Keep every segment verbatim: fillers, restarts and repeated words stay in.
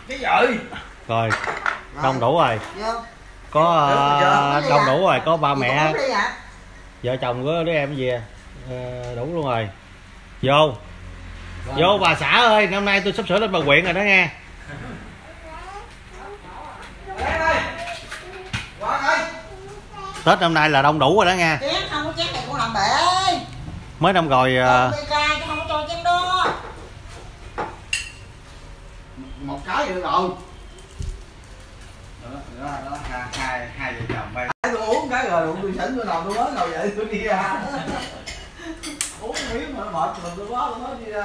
cái gì rồi đông đủ rồi, có uh, đông đủ rồi, có ba mẹ vợ chồng của đứa em về uh, đủ luôn rồi. Vô vô bà xã ơi, năm nay tôi sắp sửa lên bà huyện rồi đó nghe. Tết năm nay là đông đủ rồi đó nha. Chén không có chén này cũng làm bể. Mới năm rồi uh... không có cho chén đó. một cái được rồi. Đó, đó, đó, hai hai vợ chồng bay. Tôi uống cái rồi tôi sỉnh tôi nằm tôi mới ngồi dậy tôi đi ra. Uống miếng mà nó mệt rồi tôi quá tôi mới đi ra.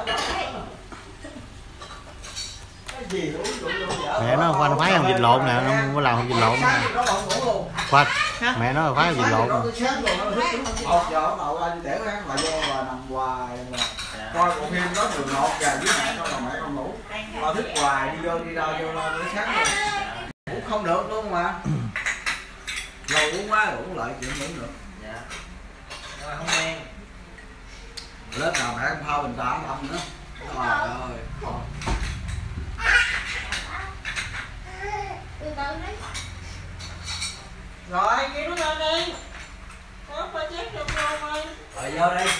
Mẹ nó khoanh khoái không vịt lộn nè, nó có làm không vịt lộn nè. Khoanh, mẹ nó khoái không vịt lộn nè. một giờ bắt đầu ra đi tẻo hắn, bà vô bà nằm hoài coi bộ phim có đường một và dưới mẹ con là mẹ con ngủ. Bà thức hoài đi vô đi ra vô lo tới sáng rồi. Ngủ không được luôn mà. Lâu uống quá rồi uống lại chuyện ngủ được. Dạ. Rồi không quen. Lớp nào mẹ không phao bình tạm âm nữa. Trời ơi. Rồi, kêu nó lên đi. Có phải chén cho con ơi. Rồi vô đi.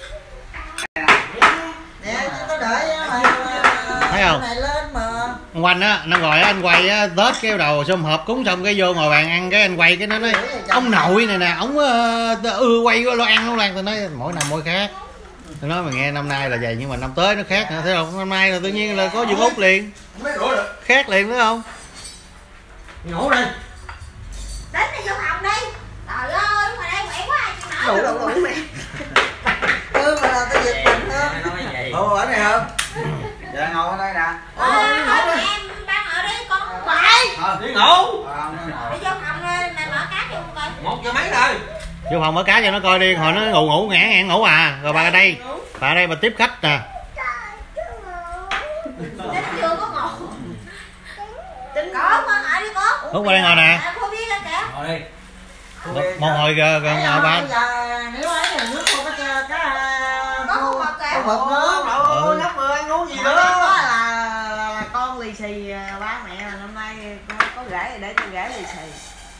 Nè, nó đợi thấy không? này lên mà. Anh Quanh á, nó gọi anh quay á, Tết cái đầu xôm hộp cúng xong cái vô ngồi bàn ăn, cái anh quay cái nó nói ông nội này nè, ổng ưa quay lo ăn lo ăn, tôi nói mỗi năm mỗi khác. Tôi nói mà nghe năm nay là vậy nhưng mà năm tới nó khác nữa, thấy không? Năm nay là tự nhiên là có Dương Út liền. Khác liền đúng không? Ngủ đi. Đến đi vô phòng đi. Trời ơi, ngoài đây khỏe quá chị Đủ đủ đủ mẹ. Ừ mà là tôi giật mình thôi. Ủa ở đây không? Dạ ngồi ở đây nè. Ờ, em đang ở đây con quậy. Ờ, đi ngủ. Đi vô phòng này mở cá cho con coi. Một giờ mấy rồi. Vô phòng mở cá cho nó coi đi, hồi nó ngủ ngủ ngã ngạn ngủ à. Rồi bà ở đây. Bà ở đây bà tiếp khách nè. Tính chưa có ngủ. Tính có con ở đi con. Út qua đây ngồi nè. Cô biết ra kìa. Ngồi đi. Một hồi ngồi ba. Nếu ấy là nước không có cái có không bật kìa. bật nước. Ôi nắp mưa ăn uống gì Đó đó. là, là con lì xì ba mẹ mà năm nay con có gửi để cho gửi lì xì.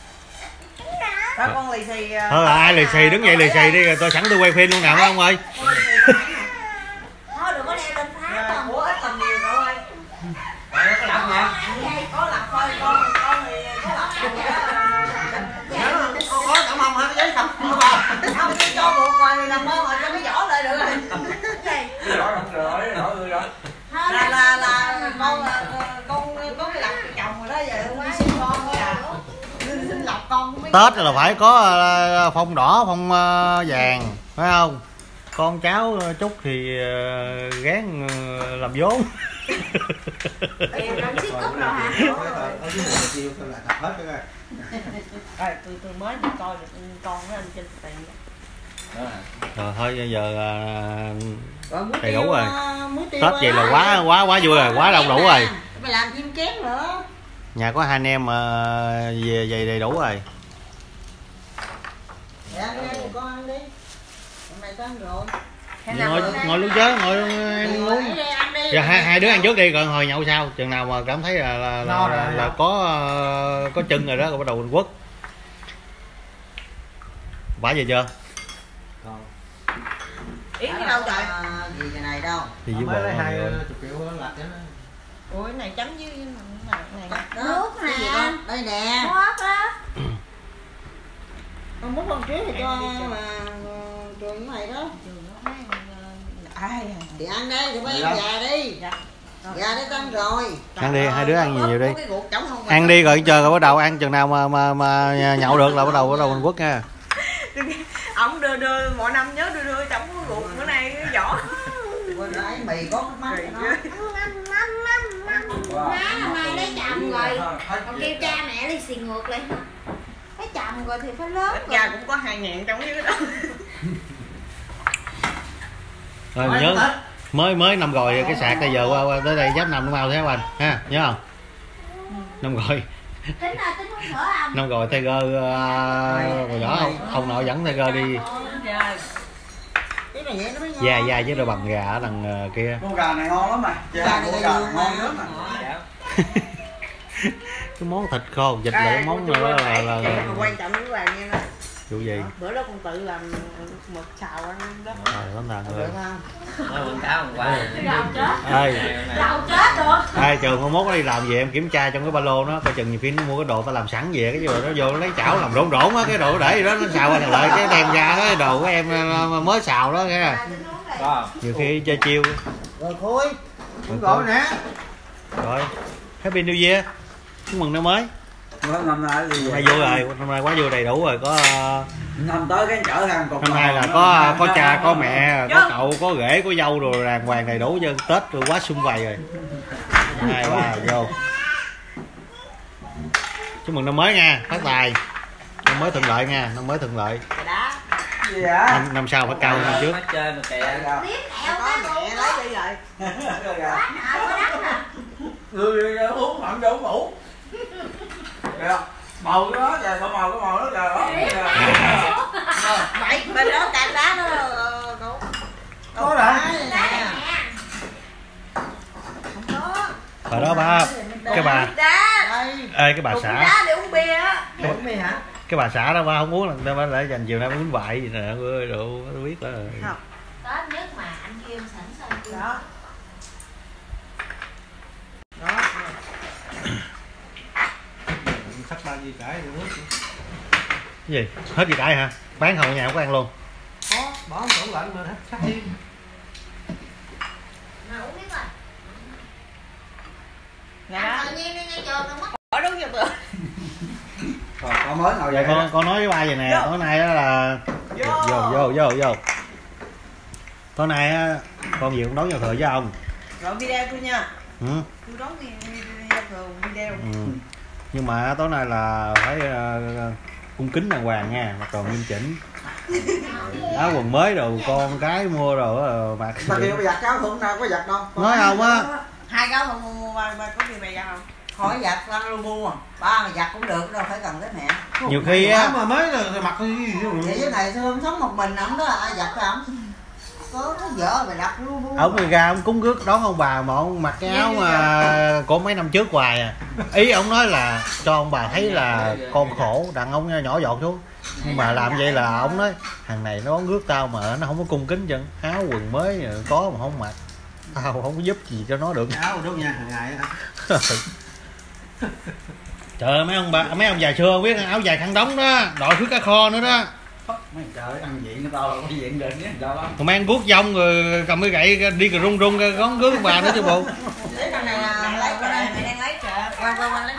Đó con lì xì. Thôi là ai lì xì đứng dậy lì xì đi rồi tôi sẵn tôi quay phim luôn nào phải không ơi. Thôi đừng có leo lên phá con. Ủa ít tầm nhiều cậu ơi. Có làm nha. Có làm thôi con con thì có làm. Con có cảm ơn hả giấy không? Không cho một ngoài nằm mơ mà cho nó vỏ lại được rồi. Rồi rồi rồi rồi. Là là là con con có cái lọc chồng rồi đó giờ không ai sinh con thôi à. Xin lọc con cũng biết. Tết là phải có phong đỏ phong vàng phải không? Con cháu chút thì gán làm vốn. Em đang xích cúp rồi hả? Rồi tôi tôi mới coi được con với anh trên tiền. Rồi thôi bây giờ Rồi, đầy đủ rồi. Tết Tết vậy là quá quá quá vui rồi, quá đông đủ rồi. Mày làm chim kén nữa. Nhà có hai anh em mà về về đầy đủ rồi. Dạ ăn đi con ăn đi. Hôm nay tới rồi. Ngồi ngồi luôn chứ, ngồi ăn uống. Giờ hai hai đứa ăn trước đi rồi hồi nhậu sau, chừng nào mà cảm thấy là là, là, là, là có có chân rồi đó rồi bắt đầu mình quất. Bả về chưa? Yến ở đâu trời? Gì cái này đâu? Thì dưới bộ hai chục triệu lạch đó. Ủa cái này chấm với này này. Nước nè. Đây nè. Nước á. Con muốn con trước thì cho mà trường này đó. Ai thì ăn đây thì bây già đi. Gà để tăng rồi. Ăn đi, hai đứa ăn nhiều đi. Ăn đi rồi chờ rồi bắt đầu ăn chừng nào mà mà mà nhậu được là bắt đầu bắt đầu mình quất nha. Ông đưa đưa mỗi năm nhớ đưa đưa trong cái ruột bữa nay cái vỏ. Bữa nãy mì có cái mắm nó. Má hôm nay lấy chồng rồi. Còn kêu cha mẹ đi xì ngược lại. Lấy chồng rồi thì phải lớn. Ít ra cũng có hai ngàn trong dưới đó. Rồi nhớ mới mới năm rồi cái sạc bây giờ qua, qua tới đây giáp năm nó mau thế anh ha, nhớ không? Năm rồi. Tính là tính không thở không? Năm rồi Tiger uh, rồi đó không? Ông nội dẫn Tiger đi. Dạ dạ chứ rồi bằng gà ở đằng uh, kia. Con gà này ngon lắm mà. Gà này gà ngon lắm mà. Cái món thịt khô vịt là cái món nữa là là, là quan trọng với bạn nha nó. vụ gì? Bữa đó con tự làm mực xào ăn đó. Rồi tóm thằng ơi. quảng cáo hôm qua Ê, Đầu chết được. ai trường hôm mốt nó đi làm về em kiểm tra trong cái ba lô nó coi chừng nhiều khi nó mua cái đồ ta làm sẵn về cái rồi nó vô nó lấy chảo làm rỗn rỗn á cái đồ để đó nó xào qua thằng lợi cái đem ra cái đồ của em mới xào đó nghe. Nhiều khi chơi chiêu. Rồi Khôi. Cũng gọi nè. Rồi. Happy New Year. Chúc mừng năm mới. Năm nay gì Nay vui rồi, năm nay quá vui đầy đủ rồi, có năm tới cái chở hàng cục. năm nay là có có cha, có mẹ, có cậu, có rể, có dâu rồi đàng hoàng đầy đủ dân Tết rồi quá sum vầy rồi. Hai ba vô. Chúc mừng năm mới nha, phát tài. Năm mới thuận lợi nha, năm mới thuận lợi. Gì vậy? Năm, năm sau phải cao hơn năm trước. chơi mà kìa Có mẹ lấy đi rồi. Người uống mặn vô mũ. Kìa, màu cái đó kìa, có màu cái màu đó kìa đó. Vậy bên đó cạn đá đó cậu. Có rồi. Không có. Hồi đó ba cái bà Đây. ê cái bà Đụng xã đá để uống bia á. cái, Uống bia hả? cái bà xã đó ba không uống là ba lại dành chiều nay uống vại gì nè ơi đồ nó biết đó rồi. Không. Tết nhất mà anh Kim sẵn sàng Kim. Đó. Đó. Sắp ba gì cãi được nước. Cái gì hết gì cãi hả bán hầu nhà không có ăn luôn. Có bỏ tủ lạnh mà sắp đi. Mà uống biết rồi. Dạ Ăn đó. tự nhiên đi ngay trường rồi mất. Ở đúng giờ bữa. Còn con mới nào Dạ vậy? con con nói với ba vậy nè, tối nay đó là Vô. vô vô vô vô. Tối nay á con gì cũng đón giao thừa với ông. Rồi video tôi nha. Ừ. Tôi đón video thường video. Ừ. Nhưng mà tối nay là phải uh, cung kính đàng hoàng nha, mặc đồ nghiêm chỉnh. Áo quần mới đồ con cái mua rồi mặc. Ta kêu bây giặt cáo không nào có giặt đâu. Nói không á. Hai cáo không mua ba ba có gì mày ra không? Hỏi giặt ăn lu bu à. Ba mà giặt cũng được đâu phải cần tới mẹ. Nhiều khi á mà mới rồi mặc cái Vậy với này thương sống một mình ổng đó ai giặt cho ổng. Có cái vợ mày đặt lu bu. ông người ra ông cúng rước đón ông bà mà ông mặc cái áo mà của mấy năm trước hoài à. Ý ông nói là cho ông bà thấy là con khổ đặng ông nhỏ giọt xuống. Nhưng mà làm vậy là ông nói thằng này nó đón rước tao mà nó không có cung kính chân áo quần mới có mà không mặc tao không có giúp gì cho nó được. áo đốt nha hàng ngày hả? Trời ơi mấy ông bà mấy ông già xưa không biết áo dài khăn đóng đó đội phước cá kho nữa đó. Mấy trời ăn diện người tao cái diện định á sao lắm. Còn mang guốc vông rồi cầm cái gậy đi cà rung rung gón rước bà nữa chứ bộ. Lấy con này là lấy cái này mày đang lấy trời. Quanh quanh quanh lấy.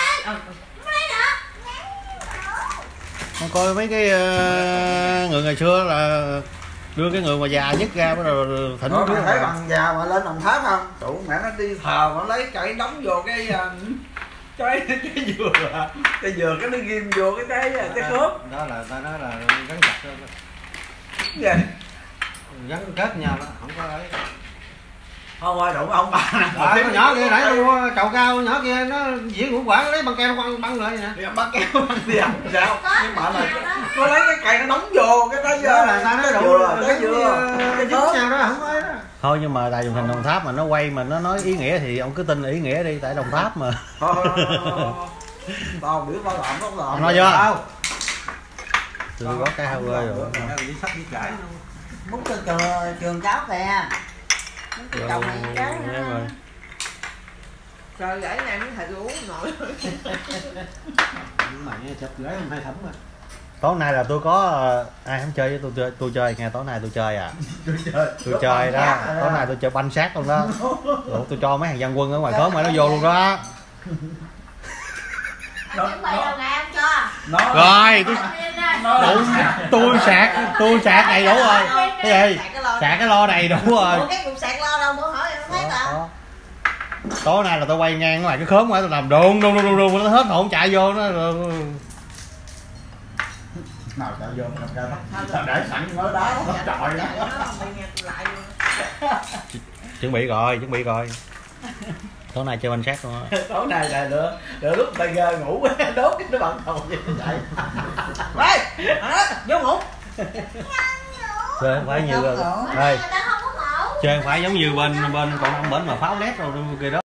Con coi mấy cái uh, người ngày xưa là đưa cái người mà già nhất ra bắt đầu thỉnh Đó, rước mày thấy bà. bằng già mà lên Đồng Tháp không? Tụ mẹ nó đi thờ mà lấy cây đóng vô cái uh, cái cái dừa cái dừa cái nó ghim vô cái cái cái khớp. Đó là ta nói là gắn chặt thôi, Gì? gắn kết nhau đó, không có ấy. Thôi ơi đụng ông bà nè. Rồi, con nhỏ kia nãy tôi mua chậu cao nhỏ kia nó diễn ngũ quả lấy băng keo băng băng lại nè. Thì ông bắt kéo băng đi ông sao? Nhưng mà là nó lấy cái cây nó đóng vô cái cái Đó là ta nói đủ dừa cái dừa cái cái dính khớp. nhau đó không có ấy đó. Thôi nhưng mà tại dùng thành Đồng Tháp mà nó quay mà nó nói ý nghĩa thì ông cứ tin ý nghĩa đi tại Đồng Tháp mà. Thôi tao biểu tao làm không làm. Ông nói chưa? Tôi có cái hao ơi rồi. Đi sắp đi cãi. Muốn từ trường, trường cáo kìa. Muốn từ chồng này cái. Rồi. Trời gãy này mới thầy tôi uống nổi. Nhưng mà nghe chụp gửi không hai thấm mà. Tối nay là tôi có uh, ai không chơi với tôi chơi tôi chơi nghe tối nay tôi chơi à. Tôi chơi. Tôi chơi đó, tối nay tôi chơi banh sát luôn đó. Rồi tôi cho mấy thằng dân quân ở ngoài khóm mà nó vô luôn đó. Anh chuẩn bị đâu ngày em cho. Nó Rồi tôi tôi, tôi sạc tôi sạc đầy đủ rồi. Cái gì? Sạc cái lo đầy đủ rồi. Ủa cái cục sạc lo đâu bữa hỏi em không thấy ta. Đó. Tối nay là tôi quay ngang ngoài cái khóm ngoài tôi làm đùng đùng đùng đùng nó hết hồn chạy vô nó. nào chạy vô làm ra đó. Để sẵn ngớ đá nó trọi đó. Chuẩn bị rồi, chuẩn bị rồi. Tối nay chơi banh sát luôn á. Tối nay là lựa lựa lúc tay ghê ngủ đốt cái nó bận đầu vậy nó chạy. Ê, vô ngủ. Chơi không phải như đây Người ta không có ngủ. chơi không phải giống như bên bên còn ông bển mà pháo lét rồi kia đó.